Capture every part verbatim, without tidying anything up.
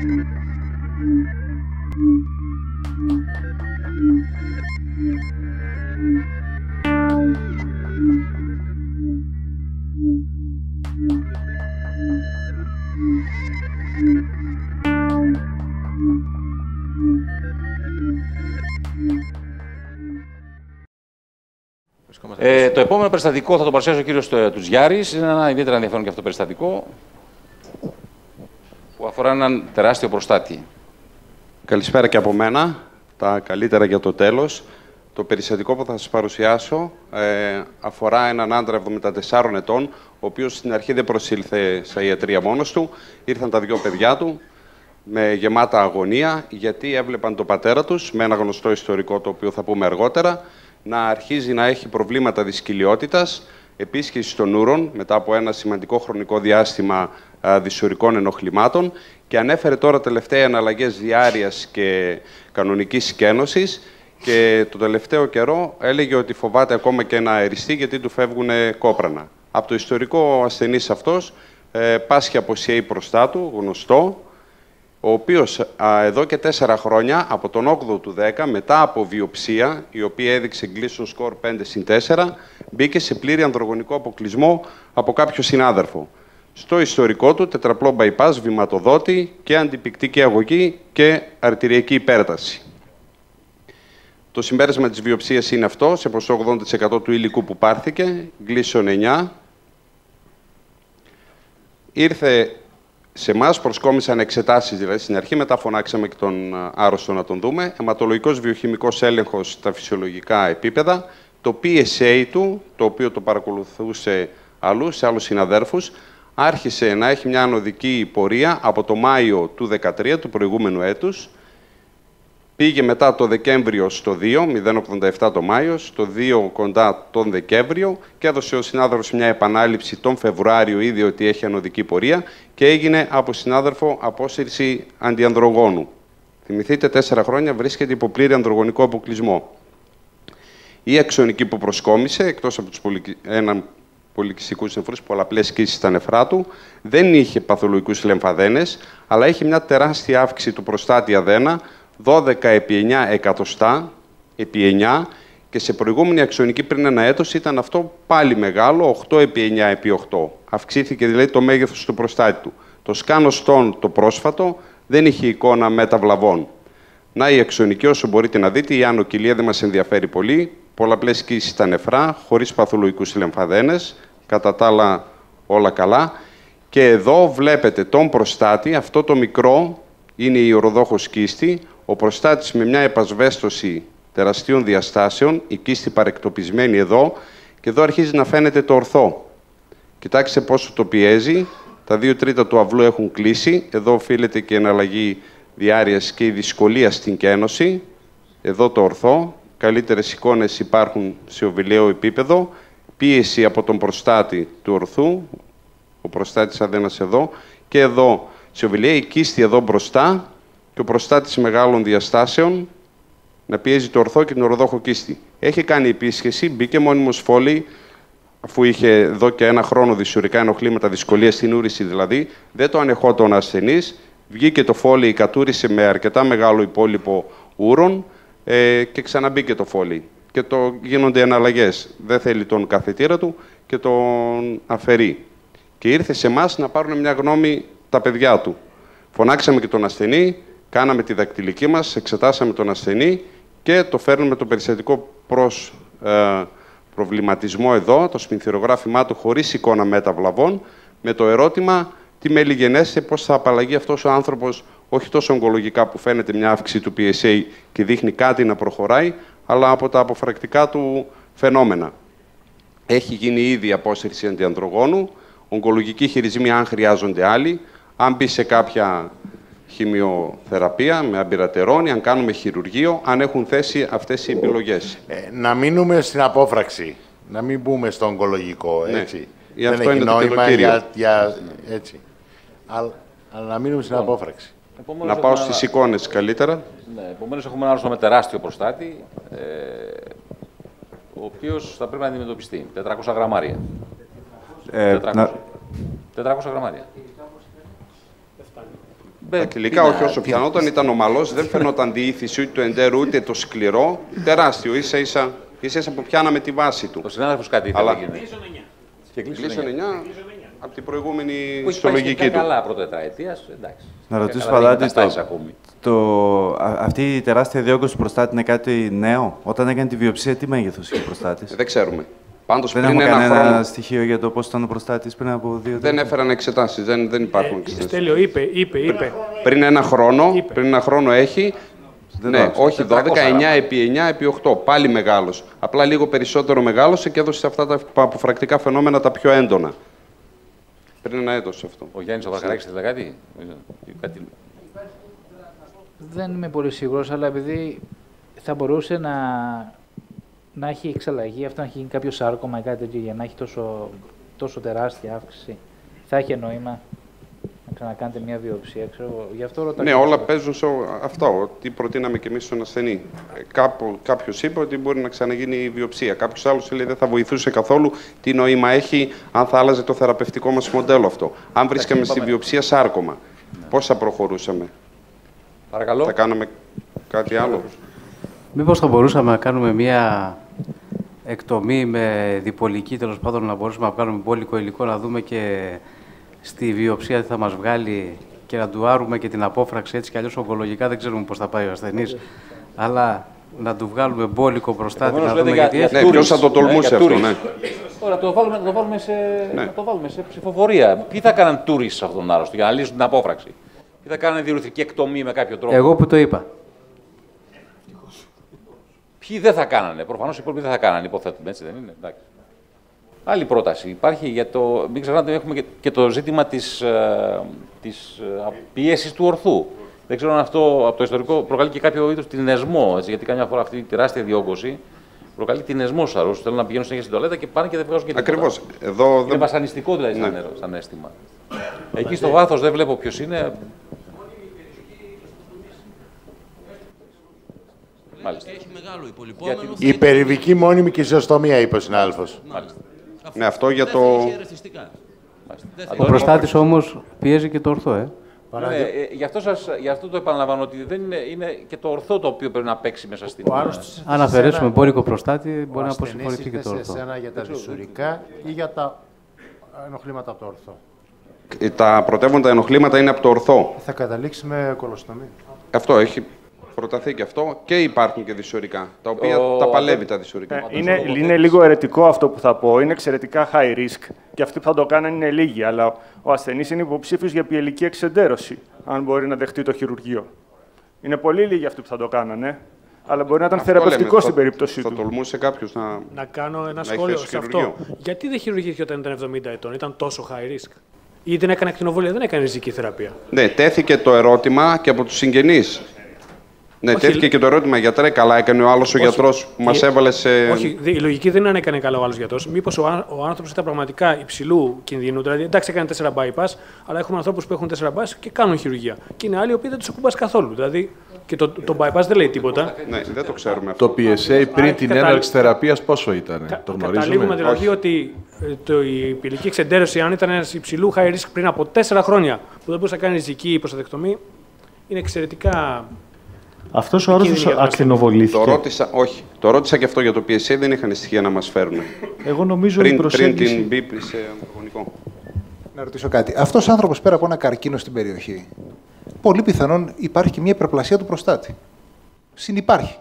Ε, το επόμενο περιστατικό θα το παρουσιάσει ο κύριος Τουτζιάρης. Είναι ένα ιδιαίτερα ενδιαφέρον και αυτό το περιστατικό που αφορά έναν τεράστιο προστάτη. Καλησπέρα και από μένα. Τα καλύτερα για το τέλος. Το περιστατικό που θα σας παρουσιάσω ε, αφορά έναν άντρα εβδομήντα τεσσάρων ετών, ο οποίος στην αρχή δεν προσήλθε στα ιατρία μόνος του. Ήρθαν τα δυο παιδιά του με γεμάτα αγωνία, γιατί έβλεπαν τον πατέρα τους, με ένα γνωστό ιστορικό το οποίο θα πούμε αργότερα, να αρχίζει να έχει προβλήματα δυσκυλιότητας, επίσκεψη των ούρων μετά από ένα σημαντικό χρονικό διάστημα α, δυσουρικών ενοχλημάτων, και ανέφερε τώρα τελευταία εναλλαγές διάρειας και κανονικής σκένωσης, και το τελευταίο καιρό έλεγε ότι φοβάται ακόμα και να αεριστεί γιατί του φεύγουν κόπρανα. Από το ιστορικό ο ασθενής αυτός ε, πάσχει από σι έι προστάτου, γνωστό, ο οποίος α, εδώ και τέσσερα χρόνια, από τον όγδοο του δέκα, μετά από βιοψία, η οποία έδειξε Gleason score πέντε συν τέσσερα, μπήκε σε πλήρη ανδρογονικό αποκλεισμό από κάποιο συνάδελφο. Στο ιστορικό του, τετραπλό bypass, βηματοδότη και αντιπικτική αγωγή και αρτηριακή υπέρταση. Το συμπέρασμα της βιοψίας είναι αυτό, σε ποσό ογδόντα τοις εκατό του υλικού που πάρθηκε, Gleason εννιά. Ήρθε σε εμάς, προσκόμισαν εξετάσεις, δηλαδή στην αρχή, μετά φωνάξαμε και τον άρρωστο να τον δούμε. Αιματολογικός βιοχημικός έλεγχος στα φυσιολογικά επίπεδα. Το πι ες έι του, το οποίο το παρακολουθούσε αλλού, σε άλλους συναδέρφους, άρχισε να έχει μια ανωδική πορεία από το Μάιο του δύο χιλιάδες δεκατρία, του προηγούμενου έτους. Πήγε μετά το Δεκέμβριο στο δύο, μηδέν κόμμα ογδόντα επτά το Μάιο, στο δύο κοντά τον Δεκέμβριο, και έδωσε ο συνάδελφος μια επανάληψη τον Φεβρουάριο, είδε ότι έχει ανωδική πορεία και έγινε από συνάδελφο απόσυρση αντιανδρογόνου. Θυμηθείτε, τέσσερα χρόνια βρίσκεται υπό πλήρη ανδρογονικό αποκλεισμό. Η αξονική που προσκόμισε, εκτός από τους πολυ... έναν πολυκυστικούς νεφρούς, πολλαπλές κύσεις στα νεφρά του, δεν είχε παθολογικούς λεμφαδένες, αλλά είχε μια τεράστια αύξηση του προστάτη αδένα, δώδεκα επί εννιά εκατοστά επί εννιά, και σε προηγούμενη αξονική πριν ένα έτος ήταν αυτό πάλι μεγάλο, οκτώ επί εννιά επί οκτώ. Αυξήθηκε δηλαδή το μέγεθος του προστάτη του. Το σκάνοστον το πρόσφατο δεν είχε εικόνα μεταβλαβών. Να η αξονική, όσο μπορείτε να δείτε, η άνω κοιλία δεν μας ενδιαφέρει πολύ. Πολλαπλές κύσεις στα νεφρά, χωρίς παθολογικούς λεμφαδένες, κατά τα άλλα όλα καλά. Και εδώ βλέπετε τον προστάτη, αυτό το μικρό είναι η οροδόχος κίστη, ο προστάτης με μια επασβέστωση τεραστίων διαστάσεων, η κίστη παρεκτοπισμένη εδώ, και εδώ αρχίζει να φαίνεται το ορθό. Κοιτάξτε πόσο το πιέζει, τα δύο τρίτα του αυλού έχουν κλείσει, εδώ οφείλεται και η εναλλαγή διάρειας και η δυσκολία στην κένωση, εδώ το ορθό, καλύτερες εικόνες υπάρχουν σε οβιλαίο επίπεδο, πίεση από τον προστάτη του ορθού, ο προστάτης αδένας εδώ, και εδώ σε οβιλαία η κίστη εδώ μπροστά, και ο προστάτης μεγάλων διαστάσεων να πιέζει το ορθό και την οροδόχο κίστη. Έχει κάνει επίσκεψη, μπήκε μόνιμος φόλι, αφού είχε εδώ και ένα χρόνο δυσουρικά ενοχλήματα, δυσκολία στην ούρηση δηλαδή, δεν το ανεχόταν ο ασθενής, βγήκε το φόλι, κατούρισε με αρκετά μεγάλο υπόλοιπο ούρων ε, και ξαναμπήκε το φόλι. Και το γίνονται εναλλαγές. Δεν θέλει τον καθετήρα του και τον αφαιρεί. Και ήρθε σε εμάς να πάρουν μια γνώμη τα παιδιά του. Φωνάξαμε και τον ασθενή, κάναμε τη δακτυλική μας, εξετάσαμε τον ασθενή και το φέρνουμε το περιστατικό προς ε, προβληματισμό εδώ, το σπινθυρογράφημά του χωρίς εικόνα μεταβλαβών, με το ερώτημα τι μέλη γενέστε, πώς θα απαλλαγεί αυτός ο άνθρωπος, όχι τόσο ογκολογικά που φαίνεται μια αύξηση του πι ες έι και δείχνει κάτι να προχωράει, αλλά από τα αποφρακτικά του φαινόμενα. Έχει γίνει ήδη απόσυρση αντιανδρογόνου, ογκολογική χειρισμή αν χρειάζονται άλλοι, αν μπει σε κάποια χημειοθεραπεία με αμπειρατερόνη, αν κάνουμε χειρουργείο, αν έχουν θέσει αυτές οι επιλογές. Ε, να μείνουμε στην απόφραξη, να μην μπούμε στο ογκολογικό, έτσι. Ναι. Δεν έχει νόημα για, για, έτσι. Αλλά, αλλά να μείνουμε στην απόφραξη. Επομένως, να πάω έχουμε... στις εικόνες καλύτερα. Ναι, επομένως έχουμε ένα άρρωστο με τεράστιο προστάτη, ε, ο οποίος θα πρέπει να αντιμετωπιστεί. τετρακόσια γραμμάρια. Ε, τετρακόσια. να... τετρακόσια γραμμάρια. Τελικά όχι, όσο πιανόταν ήταν ομαλός, δεν φαινόταν διήθηση ούτε του εντέρου ούτε το σκληρό. Τεράστιο, ίσα ίσα, ίσα, ίσα που πιάναμε τη βάση του. Ο συνάδελφος κάτι ήθελε να γίνει. Και κλείσαν εννιά από την προηγούμενη που συλλογική του. Καλά πρώτα τετραετίας, εντάξει. Να ρωτήσω Παντάτη, το, το, αυτή η τεράστια διόγκωση του προστάτη είναι κάτι νέο. Όταν έκανε τη βιοψία, τι μέγεθος είχε ο προστάτης? Δεν ξέρουμε. Πάντως δεν πριν έχουμε ένα κανένα χρόνο... στοιχείο για το πώς ήταν ο προστάτης πριν από δύο Δεν έφεραν εξετάσεις, δεν, δεν υπάρχουν ε, εξετάσεις. Στέλιο, είπε, είπε, είπε. Πριν ένα χρόνο, είπε. πριν ένα χρόνο έχει, δεν ναι, όχι τετρακόσια δώδεκα, εννιά επί εννιά επί οκτώ, πάλι μεγάλος. Απλά λίγο περισσότερο μεγάλωσε και έδωσε αυτά τα αποφρακτικά φαινόμενα τα πιο έντονα. Πριν ένα έτος αυτό. Ο Γιάννης ο Βαρκαράκης ήθελε κάτι. κάτι... Δεν είμαι πολύ σίγουρος, αλλά επειδή θα μπορούσε να, να έχει εξαλλαγή, αυτό να έχει γίνει κάποιο σάρκωμα ή κάτι τέτοιο για να έχει τόσο, τόσο τεράστια αύξηση, θα έχει νόημα να ξανακάνετε μια βιοψία, ξέρω, γι' αυτό ρωτάω. Ναι, όλα παίζουν σε αυτό, τι προτείναμε και εμείς στον ασθενή. Κάπου, κάποιος είπε ότι μπορεί να ξαναγίνει η βιοψία. Κάποιος άλλος λέει δεν θα βοηθούσε καθόλου. Τι νόημα έχει αν θα άλλαζε το θεραπευτικό μας μοντέλο αυτό. Αν βρίσκαμε στη βιοψία σάρκωμα, ναι. Πώς θα προχωρούσαμε? Παρακαλώ. Θα κάνουμε κάτι άλλο? Μήπως θα μπορούσαμε να κάνουμε μια εκτομή με διπολική, τέλος πάντων να μπορούσαμε να κάνουμε μπόλικο υλικό, να δούμε και στη βιοψία τι θα μας βγάλει και να του άρουμε και την απόφραξη, έτσι κι αλλιώς ογκολογικά δεν ξέρουμε πώς θα πάει ο ασθενής. Αλλά να του βγάλουμε μπόλικο προστάτη, να δούμε για, γιατί... Για ναι, ποιος θα το τολμούσε ναι, αυτό, ναι. Ωραία, το βάλουμε, το βάλουμε σε, ναι. το βάλουμε σε ψηφοφορία. Ποιοι θα κάναν τούρις σε αυτόν τον άρρωστο για να λύσουν την απόφραξη? Ποιοι θα κάναν διορθωτική εκτομή με κάποιο τρόπο? Εγώ που το είπα. Ποιοι δεν θα κάνανε? Προφανώς οι υπόλοιποι δεν θα κάνανε, υποθέτουμε, έτσι δεν είναι? Εντάξει. Άλλη πρόταση υπάρχει για το. Μην ξεχνάτε, έχουμε και το ζήτημα της, ε, της ε, πίεσης του ορθού. Δεν ξέρω αν αυτό από το ιστορικό προκαλεί και κάποιο είδος τυνεσμό. Έτσι, γιατί καμιά φορά αυτή η τεράστια διόγκωση προκαλεί τυνεσμό στους αρρώστους. Θέλουν να πηγαίνουν συνέχεια στην τουαλέτα και πάνε και δεν βγάζουν και τίποτα. Ακριβώς. Εδώ είναι δεν... βασανιστικό δηλαδή ναι. σαν, σαν αίσθημα. Εκεί στο βάθος δεν βλέπω ποιος είναι. Μάλιστα. Έχει μεγάλο υπολοιπόμενο. Η υπερηβική μόνιμη κυριοστομία, είπε ο συνάδελφος. Ναι, αυτό για το... Ο προστάτης όμως πιέζει και το ορθό, ε. Ναι, ε, γι, αυτό σας, γι' αυτό το επαναλαμβάνω ότι δεν είναι, είναι και το ορθό το οποίο πρέπει να παίξει μέσα στην... Αν αφαιρέσουμε μπόρικο προστάτη, μπορεί να αποσυμφωνηθεί και το ορθό. Σε εσένα για τα δυσουρικά ή για τα ενοχλήματα από το ορθό? Τα πρωτεύοντα ενοχλήματα είναι από το ορθό. Θα καταλήξει με κολοστομή. Αυτό έχει προταθεί και αυτό και υπάρχουν και δυσουρικά, τα οποία ο... τα παλεύει τα δυσουρικά. Ε, είναι, είναι λίγο αιρετικό αυτό που θα πω, είναι εξαιρετικά high risk και αυτοί που θα το κάνουν είναι λίγοι, αλλά ο ασθενής είναι υποψήφιος για πιελική εξεντέρωση, αν μπορεί να δεχτεί το χειρουργείο. Είναι πολύ λίγοι αυτοί που θα το κάνανε, αλλά μπορεί να ήταν θεραπευτικό στην περίπτωση θα του. Θα τολμούσε κάποιος να... Να κάνω ένα σχόλιο σε αυτό. Γιατί δεν χειρουργήθηκε όταν ήταν εβδομήντα ετών, ήταν τόσο high risk? Ή δεν έκανε ακτινοβολία, δεν έκανε ριζική θεραπεία? Ναι, τέθηκε το ερώτημα και από τους συγγενείς. Ναι, όχι, τέθηκε και το ερώτημα, γιατρέ, καλά έκανε ο άλλος ο γιατρός που μας έβαλε σε... Όχι, η λογική δεν είναι αν έκανε καλά ο άλλος γιατρός. Μήπως ο, ο άνθρωπος ήταν πραγματικά υψηλού κινδύνου. Δηλαδή, εντάξει, έκανε τέσσερα bypass, αλλά έχουμε ανθρώπους που έχουν τέσσερα bypass και κάνουν χειρουργία. Και είναι άλλοι οι οποίοι δεν τους ακουμπάς καθόλου. Δηλαδή, και το, το bypass δεν λέει τίποτα. Ναι, δεν το ξέρουμε αυτό. Το πι ες έι πριν Άρα, την κατα... έναρξη θεραπείας πόσο ήταν, κα, το γνωρίζουμε? Καταλήγουμε δηλαδή όχι. ότι το, η πηλική εξεντέρωση, αν ήταν ένας υψηλού high risk πριν από τέσσερα χρόνια, που δεν μπορούσε να κάνει ριζική προστατεκτομή, είναι εξαιρετικά. Αυτός ο άρρωστος ακτινοβολήθηκε? Το ρώτησα, όχι. Το ρώτησα και αυτό για το πι ες έι, δεν είχαν στοιχεία να μας φέρουν. Εγώ νομίζω πριν, η προσέγγιση... πριν την μπίπλη σε ανταγωνικό. Να ρωτήσω κάτι. Αυτός ο άνθρωπος πέρα από ένα καρκίνο στην περιοχή, πολύ πιθανόν υπάρχει και μια υπερπλασία του προστάτη. Συνυπάρχει.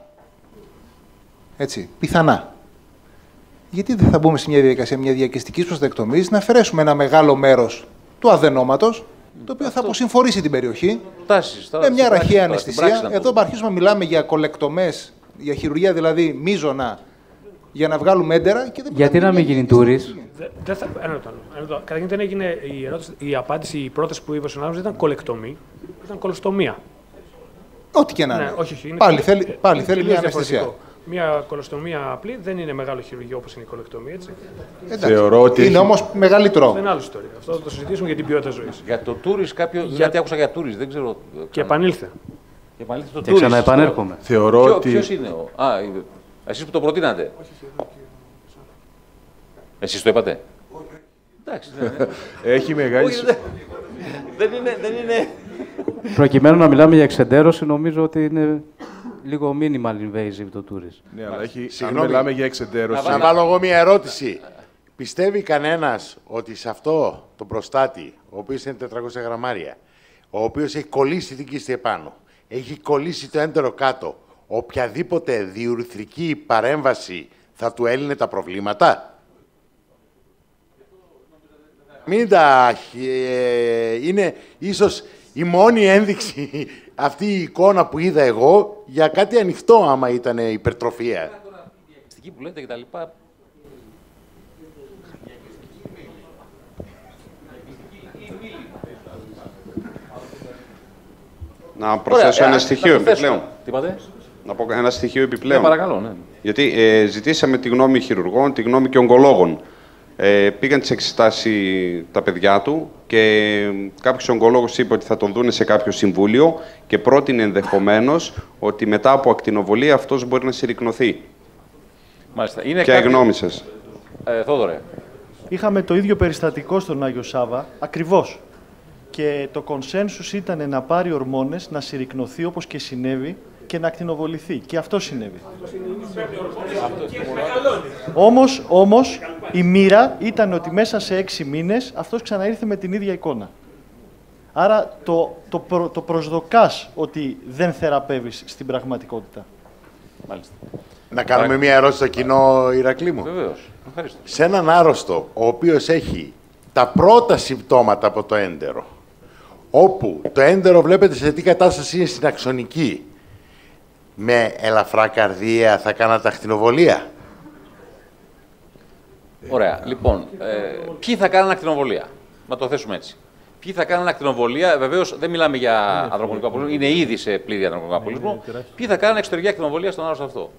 Έτσι, πιθανά. Γιατί δεν θα μπούμε σε μια διαδικασία μια διακαιστικής προστατεκτομής, να αφαιρέσουμε ένα μεγάλο μέρος του αδενόματος, το οποίο αυτό θα αποσυμφορήσει την περιοχή Τάσεις, με μια ραχαία αναισθησία. Εδώ αρχίζουμε να μιλάμε για κολεκτομές, για χειρουργία δηλαδή μείζωνα, για να βγάλουμε έντερα. Και δεν γιατί να μην γίνει τούρις? Καταρχήν δεν έγινε η, ερώτηση, η απάντηση, η πρόταση που είπε ο συνάδελφος ήταν κολεκτομή, ήταν κολοστομία. Ό,τι και να είναι. Ναι, όχι, όχι, είναι πάλι και, θέλει, πάλι θέλει μια αναισθησία. Μια κολοστομία απλή δεν είναι μεγάλο χειρουργείο όπως είναι η κολεκτομία, έτσι. Θεωρώ ότι είναι έχει... όμως μεγαλύτερο. Δεν είναι άλλη ιστορία. Αυτό θα το συζητήσουμε για την ποιότητα ζωής. Για το τούρις κάποιο. Για... Γιατί άκουσα για τούρις, δεν ξέρω. Και επανήλθε. Και επανήλθε το και τούρις. ξαναεπανέρχομαι. Θεωρώ Ποιο, ότι. Ποιος είναι ο. Α, εσείς που το προτείνατε. Εσείς το είπατε. Εντάξει. Έχει μεγάλη. Δεν είναι. Δεν είναι. προκειμένου να μιλάμε για εξεντέρωση, νομίζω ότι είναι λίγο minimal invasive το tourism. Ναι, αλλά έχει, Συγγνώμη, αν μιλάμε για εξεντέρωση... Να βάλω εγώ μια ερώτηση. Πιστεύει κανένας ότι σε αυτό το προστάτη, ο οποίος είναι τετρακόσια γραμμάρια, ο οποίος έχει κολλήσει την κίστη επάνω, έχει κολλήσει το έντερο κάτω, οποιαδήποτε διουρηθρική παρέμβαση θα του έλυνε τα προβλήματα? Μην τα... Ε, είναι ίσως η μόνη ένδειξη αυτή η εικόνα που είδα εγώ για κάτι ανοιχτό, άμα ήταν υπερτροφία. Που λέτε και τα λοιπά. Να προσθέσω ένα ε, στοιχείο επιπλέον. Τι είπατε? Να πω ένα στοιχείο επιπλέον. Ναι, παρακαλώ, ναι. Γιατί ε, ζητήσαμε τη γνώμη χειρουργών, τη γνώμη και ογκολόγων. Ε, πήγαν τις εξετάσεις τα παιδιά του και κάποιος ογκολόγος είπε ότι θα τον δούνε σε κάποιο συμβούλιο και πρότεινε ενδεχομένως ότι μετά από ακτινοβολία αυτός μπορεί να συρρικνωθεί. Μάλιστα. Είναι Ποια η κάτι... γνώμη σας? Ε, Θόδωρε. Είχαμε το ίδιο περιστατικό στον Άγιο Σάβα, ακριβώς. Και το consensus ήταν να πάρει ορμόνες, να συρρικνωθεί όπως και συνέβη και να ακτινοβοληθεί. Και αυτό συνέβη. Όμως, όμως, η μοίρα ήταν ότι μέσα σε έξι μήνες αυτός ξαναήρθε με την ίδια εικόνα. Άρα το, το, προ, το προσδοκάς ότι δεν θεραπεύεις στην πραγματικότητα. Μάλιστα. Να κάνουμε μια ερώτηση στο κοινό, Ηρακλή μου. Βεβαίως. Ευχαριστώ. Σε έναν άρρωστο, ο οποίος έχει τα πρώτα συμπτώματα από το έντερο, όπου το έντερο βλέπετε σε τι κατάσταση είναι στην αξονική, με ελαφρά καρδία θα κάνατε ακτινοβολία? Ωραία. Λοιπόν, ε, ποιοι θα κάνουν ακτινοβολία? Να το θέσουμε έτσι. Ποιοι θα κάνουν ακτινοβολία? Βεβαίως δεν μιλάμε για ανδρογονικό απολυσμό, είναι ήδη σε πλήρη ανδρογονικό απολυσμό. Ποιοι θα κάνουν εξωτερική ακτινοβολία στον άρρωστο αυτό?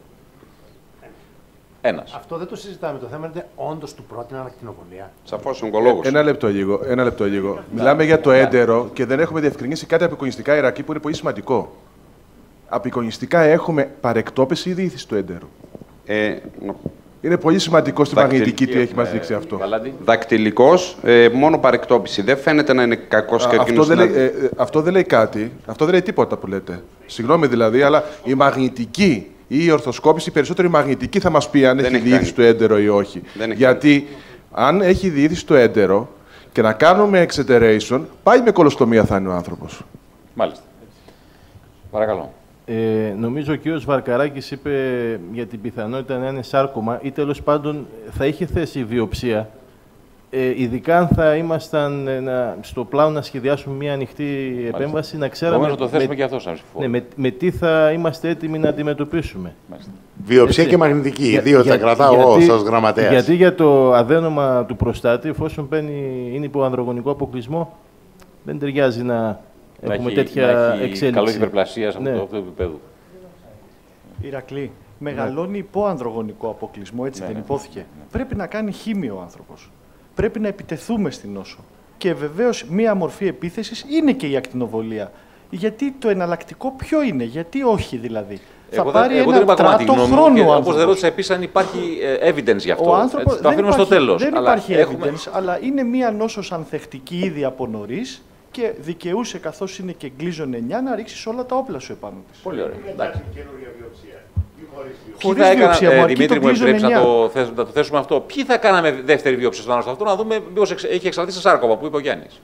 Ένας. Αυτό δεν το συζητάμε. Το θέμα είναι όντως του πρότειναν ακτινοβολία. Σαφώς ογκολόγος. Ένα λεπτό λίγο. Ένα λεπτό λίγο. Μιλάμε για το έντερο και δεν έχουμε διευκρινίσει κάτι απεικονιστικά, Ηρακλή, που είναι πολύ σημαντικό. Απεικονιστικά έχουμε παρεκτόπιση ή διήθηση του έντερου. Ε, είναι πολύ σημαντικό στη Δακτυλ... μαγνητική τι έχει μας δείξει αυτό. Δακτυλικός, ε, μόνο παρεκτόπιση. Δεν φαίνεται να είναι κακός και αυτό, δεν λέει, ε, ε, αυτό δεν λέει κάτι. Αυτό δεν λέει τίποτα που λέτε. Συγγνώμη δηλαδή, αλλά η μαγνητική ή η ορθοσκόπηση, περισσότερο η μαγνητική θα μας πει αν δεν έχει διήθηση του έντερο ή όχι. Γιατί αν έχει διήθηση του έντερο και να κάνουμε exenteration, πάει με κολοστομία θα είναι ο άνθρωπος. Μάλιστα. Παρακαλώ. Ε, νομίζω ο κ. Βαρκαράκης είπε για την πιθανότητα να είναι σάρκωμα ή τέλος πάντων θα είχε θέσει βιοψία. Ε, ειδικά αν θα ήμασταν ε, να, στο πλάνο να σχεδιάσουμε μια ανοιχτή Μάλιστα. επέμβαση, να ξέραμε Νομίζω το θέσουμε με, και αυτό σαν ψηφό. Ναι, με, με τι θα είμαστε έτοιμοι να αντιμετωπίσουμε. Μάλιστα. Βιοψία και μαγνητική, οι δύο τα κρατάω εγώ ως γραμματέας. Γιατί για το αδένομα του προστάτη, εφόσον παίρνει, είναι υπό ανδρογονικό αποκλεισμό, δεν ταιριάζει να, να έχουμε έχει, τέτοια να έχει εξέλιξη. Καλό υπερπλασία από ναι. το επίπεδο. Ηρακλή, μεγαλώνει ναι. υπό ανδρογονικό αποκλεισμό, έτσι ναι, δεν ναι, υπόθηκε. Ναι. Πρέπει να κάνει χήμιο ο άνθρωπος. Πρέπει να επιτεθούμε στην νόσο. Και βεβαίως μία μορφή επίθεσης είναι και η ακτινοβολία. Γιατί το εναλλακτικό ποιο είναι, γιατί όχι δηλαδή. Εγώ θα πάρει εγώ ένα τράτο χρόνο ο όπως δεν ρώτησα επίσης αν υπάρχει evidence γι' αυτό. Ο άνθρωπος, το αφήνουμε στο τέλος. Δεν αλλά υπάρχει έχουμε... evidence, αλλά είναι μία νόσος ανθεκτική ήδη από νωρίς και δικαιούσε, καθώς είναι και γκλίζον εννιά, να ρίξεις όλα τα όπλα σου επάνω της. Πολύ ωραία. Εντάξει. Ποιοι θα έκαναν, ε, Δημήτρη, μου επιτρέψει να το, θέσουμε, να το θέσουμε αυτό. Ποιοι θα κάναμε δεύτερη βιόψη στον άρρωστο αυτό, να δούμε μήπως εξ, έχει εξαλθεί σε σάρκωμα, που είπε ο Γιάννης.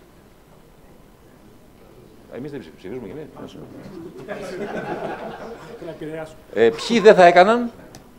Εμείς δεν ψηφίζουμε και εμείς. ε, ποιοι δεν θα έκαναν.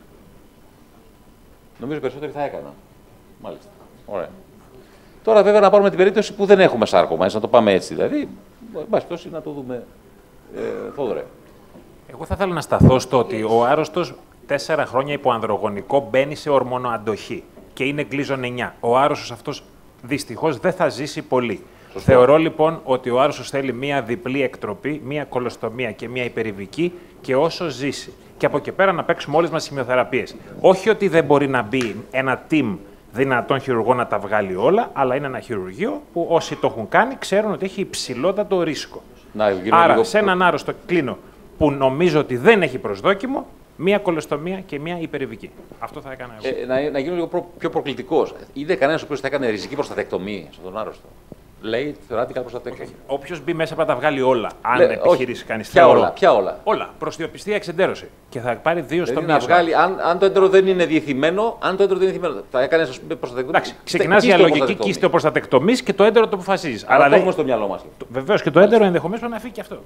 Νομίζω περισσότεροι θα έκαναν. Μάλιστα. Ωραία. Τώρα βέβαια να πάρουμε την περίπτωση που δεν έχουμε σάρκωμα, έτσι, να το πάμε έτσι δηλαδή. Εν πάση περιπτώσει να το δούμε. Ε, Θόδωρε. Εγώ θα ήθελα να σταθώ στο ότι ο άρρωστος τέσσερα χρόνια υπό ανδρογονικό μπαίνει σε ορμονοαντοχή και είναι γκλίζον εννιά. Ο άρρωστος αυτός δυστυχώς δεν θα ζήσει πολύ. Σωστό. Θεωρώ λοιπόν ότι ο άρρωστος θέλει μία διπλή εκτροπή, μία κολοστομία και μία υπερηβική και όσο ζήσει. Και από εκεί πέρα να παίξουμε όλες μας χημειοθεραπείες. Όχι ότι δεν μπορεί να μπει ένα team δυνατών χειρουργών να τα βγάλει όλα, αλλά είναι ένα χειρουργείο που όσοι το έχουν κάνει ξέρουν ότι έχει υψηλότατο ρίσκο. Να, Άρα λίγο... σε έναν άρρωστο κλείνω που νομίζω ότι δεν έχει προσδόκιμο, μία κολοστομία και μία υπερηβική. Αυτό θα έκανα εγώ. Ε, να, να γίνω λίγο προ, πιο προκλητικός. Είδε κανένας ο οποίος θα έκανε ριζική προστατεκτομή στον άρρωστο? λέει θεωράται κάτι προστατεύει. Όποιο μπει μέσα πρέπει να τα βγάλει όλα. Αν Λέ, επιχειρήσει κανεί. Ποια όλα, ποια όλα. Όλα. Προστιοπιστία, εξεντέρωση. Και θα πάρει δύο στο να βγάλει, αν, αν το έντερο δεν είναι διεθυμένο, αν το έντερο δεν είναι διεθυμένο, θα έκανε προστατεκτομή. Εντάξει, ξεκινά για λογική και είστε ο προστατεκτομή και το έντερο το αποφασίζει. Αλλά το έχουμε στο μυαλό μα. Βεβαίω και το έντερο ενδεχομένω να φύγει και αυτό.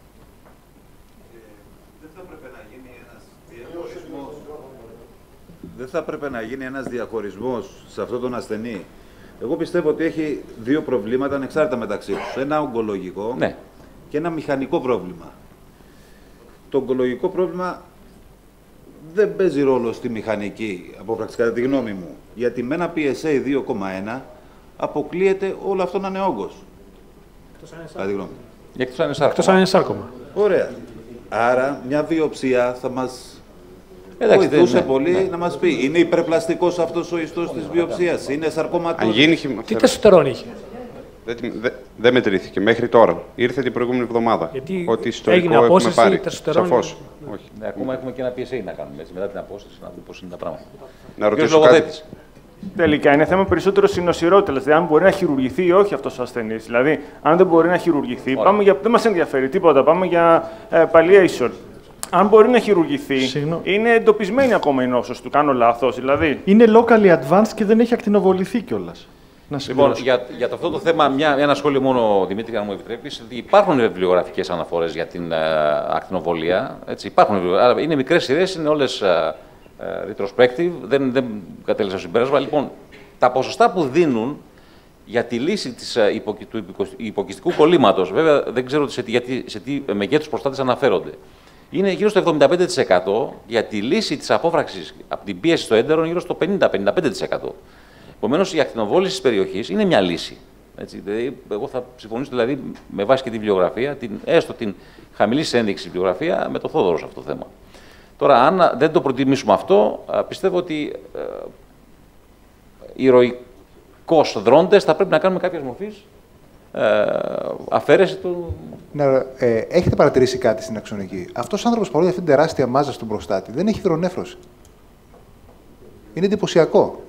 Δεν θα έπρεπε να γίνει ένας διαχωρισμός σε αυτόν τον ασθενή. Εγώ πιστεύω ότι έχει δύο προβλήματα ανεξάρτητα μεταξύ τους. Ένα ογκολογικό ναι. και ένα μηχανικό πρόβλημα. Το ογκολογικό πρόβλημα δεν παίζει ρόλο στη μηχανική, απόφραξη κατά τη γνώμη μου. Γιατί με ένα πι ες έι δύο κόμμα ένα αποκλείεται όλο αυτό να είναι όγκος. Κατά τη γνώμη μου. Εκτός αν είναι σάρκωμα. Ωραία. Άρα μια βιοψία θα μας... Εντάξει, βοηθούσε ναι, πολύ ναι. να μας πει, είναι υπερπλαστικός αυτός ο ιστός της βιοψίας, είναι σαρκωματός. Αν γίνει... Τι τεστοστερόνη είχε. Δεν δε, δε μετρήθηκε μέχρι τώρα. Ήρθε την προηγούμενη εβδομάδα. Γιατί ότι ιστορικό έχουμε πάρει. Σαφώς. Όχι. Ναι, ακόμα έχουμε και ένα πι ες έι να κάνουμε έτσι, μετά την απόσταση, να δούμε πώς είναι τα πράγματα. Να ρωτήσω κάτι. Τελικά είναι θέμα περισσότερο συνοσηρότητα. Δηλαδή, αν μπορεί να χειρουργηθεί ή όχι αυτός ο ασθενής. Δηλαδή, αν δεν μπορεί να χειρουργηθεί, πάμε για... δεν μας ενδιαφέρει τίποτα. Πάμε για ε, palliation. Αν μπορεί να χειρουργηθεί, Συγνώ... είναι εντοπισμένη ακόμα η νόσος του. Κάνω λάθος, δηλαδή. Είναι locally advanced και δεν έχει ακτινοβοληθεί κιόλας. Λοιπόν, για, για το αυτό το θέμα, μια, ένα σχόλιο μόνο, Δημήτρη, αν μου επιτρέπεις. Υπάρχουν βιβλιογραφικές αναφορές για την uh, ακτινοβολία. Έτσι, υπάρχουν, είναι μικρές σειρές, είναι όλες uh, uh, retrospective, δεν, δεν κατέληξα στο συμπέρασμα. Λοιπόν, τα ποσοστά που δίνουν για τη λύση της, uh, υπο, του υποκυστικού κολλήματος, βέβαια δεν ξέρω σε τι, γιατί, σε τι μεγέθους προστάτες αναφέρονται. Είναι γύρω στο εβδομήντα πέντε τοις εκατό για τη λύση της απόφραξης από την πίεση στο έντερο, γύρω στο πενήντα με πενήντα πέντε τοις εκατό. Επομένως, η ακτινοβόληση της περιοχής είναι μια λύση. Έτσι, δηλαδή, εγώ θα συμφωνήσω δηλαδή, με βάση και τη βιβλιογραφία, την, έστω την χαμηλή ένδειξη βιβλιογραφία, με το Θόδωρο σε αυτό το θέμα. Τώρα, αν δεν το προτιμήσουμε αυτό, πιστεύω ότι ε, ηρωικώς δρόντες θα πρέπει να κάνουμε κάποια μορφή ε, αφαίρεση του. Ναι, ε, έχετε παρατηρήσει κάτι στην αξονική. Αυτός ο άνθρωπος, παρόλο αυτή την τεράστια μάζα στον προστάτη, δεν έχει υδρονέφρωση. Είναι εντυπωσιακό.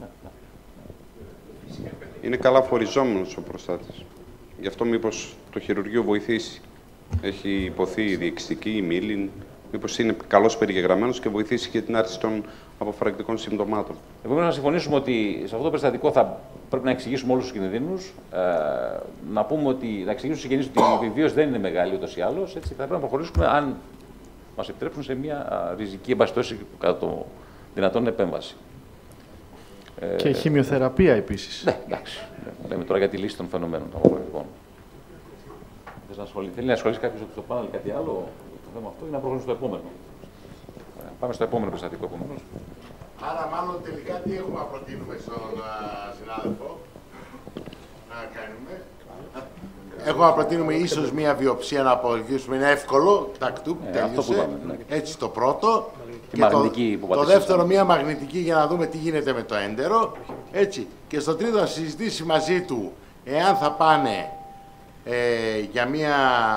Είναι καλά φοριζόμενος ο προστάτης. Γι' αυτό μήπως το χειρουργείο βοηθήσει. Έχει υποθεί η διεξτική, η μήλιν. Μήπως είναι καλώς περιγεγραμμένος και βοηθήσει και την άρση των αποφρακτικών συμπτωμάτων. Επομένως, να συμφωνήσουμε ότι σε αυτό το περιστατικό θα πρέπει να εξηγήσουμε όλους τους κινδύνους. Ε, να πούμε ότι, να εξηγήσουμε στους συγγενείς ότι η επιβίωση δεν είναι μεγάλη ούτως ή άλλως. Έτσι, θα πρέπει να προχωρήσουμε, αν μας επιτρέψουν, σε μια ριζική εμπαστώση κατά το δυνατόν επέμβαση. Και ε, χημειοθεραπεία επίσης. Ναι, εντάξει. Λέμε τώρα για τη λύση των φαινομένων. Λοιπόν. Θες να ασχοληθεί, θέλει να ασχολήσει κάποιος από το πάνελ κάτι άλλο το θέμα αυτό ή να προχωρήσουμε στο επόμενο. Πάμε στο επόμενο περιστατικό επομένως. Άρα, μάλλον τελικά τι έχουμε να προτείνουμε στον uh, συνάδελφο να κάνουμε. Έχουμε να προτείνουμε ίσως μία βιοψία να απολογίσουμε. Είναι εύκολο, τακτού, ε, τελείωσε. Είπαμε, ναι. Έτσι το πρώτο. Και το, το δεύτερο, μία μαγνητική για να δούμε τι γίνεται με το έντερο. Έτσι. Και στο τρίτο, να συζητήσει μαζί του εάν θα πάνε ε, για μία...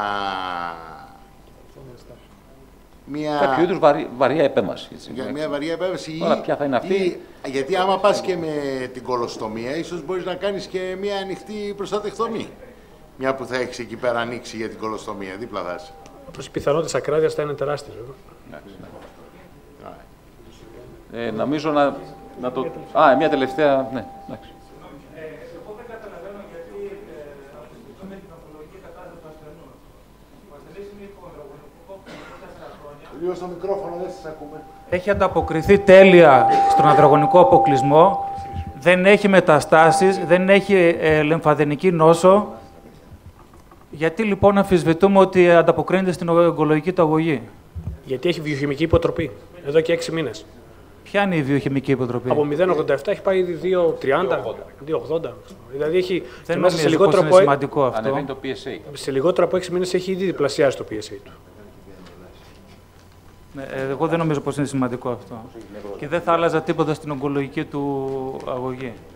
Μια... Κάποιο είδους βαρύ, βαριά επέμβαση. Έτσι. Για μια βαριά επέμβαση. Τώρα, ποια θα είναι αυτή. Ή, γιατί άμα πας και με την κολοστομία, ίσως μπορείς να κάνεις και μια ανοιχτή προστατεκτομή. Μια που θα έχεις εκεί πέρα ανοίξει για την κολοστομία, δίπλα θα είσαι. Όπως οι πιθανότητες ακράδειας θα είναι τεράστιες. Ε, νομίζω να, να το... Α, μια τελευταία... Ναι, εντάξει. Εγώ δεν καταλαβαίνω γιατί αφισβητούμε την ογκολογική κατάσταση του ασθενού. Ο ασθενής είναι υποανδρογονικό τέσσερα χρόνια. Λίγο στο μικρόφωνο, δεν σας ακούμε. Έχει ανταποκριθεί τέλεια στον ανδρογονικό αποκλεισμό. Δεν έχει μεταστάσεις, δεν έχει ε, λεμφαδενική νόσο. Γιατί λοιπόν αμφισβητούμε ότι ανταποκρίνεται στην ογκολογική του αγωγή? Γιατί έχει βιοχημική υποτροπή εδώ και έξι μήνες. Ποια είναι η βιοχημική υποτροπή? Από μηδέν κόμμα ογδόντα επτά έχει πάει ήδη δύο τριάντα, δύο ογδόντα. Δηλαδή έχει δεν μέσα σε λιγότερο από... σημαντικό αυτό. Ανεβαίνει το πι ες έι. Σε λιγότερο από έξι μήνες έχει ήδη διπλασιάσει το πι ες έι του. Ναι, εγώ δεν νομίζω πως είναι σημαντικό αυτό. Και δεν θα άλλαζα τίποτα στην ογκολογική του αγωγή.